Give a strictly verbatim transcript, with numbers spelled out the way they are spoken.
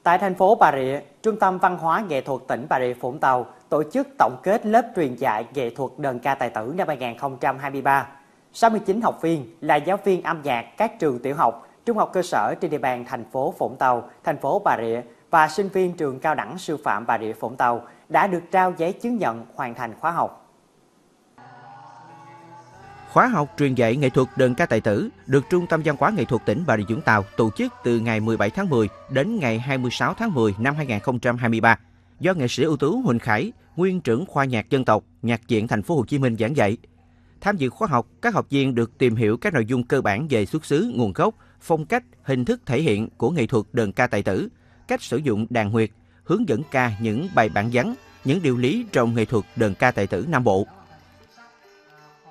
Tại thành phố Bà Rịa, Trung tâm Văn hóa Nghệ thuật tỉnh Bà Rịa Vũng Tàu tổ chức tổng kết lớp truyền dạy nghệ thuật đờn ca tài tử năm hai nghìn không trăm hai mươi ba. sáu mươi chín học viên là giáo viên âm nhạc các trường tiểu học, trung học cơ sở trên địa bàn thành phố Vũng Tàu, thành phố Bà Rịa và sinh viên trường cao đẳng sư phạm Bà Rịa Vũng Tàu đã được trao giấy chứng nhận hoàn thành khóa học. Khóa học truyền dạy nghệ thuật đờn ca tài tử được Trung tâm Văn hóa Nghệ thuật tỉnh Bà Rịa Vũng Tàu tổ chức từ ngày mười bảy tháng mười đến ngày hai mươi sáu tháng mười năm hai nghìn không trăm hai mươi ba do nghệ sĩ ưu tú Huỳnh Khải, nguyên trưởng khoa nhạc dân tộc, Nhạc viện Thành phố Hồ Chí Minh giảng dạy. Tham dự khóa học, các học viên được tìm hiểu các nội dung cơ bản về xuất xứ, nguồn gốc, phong cách, hình thức thể hiện của nghệ thuật đờn ca tài tử, cách sử dụng đàn huyệt, hướng dẫn ca những bài bản vắn, những điều lý trong nghệ thuật đờn ca tài tử Nam Bộ.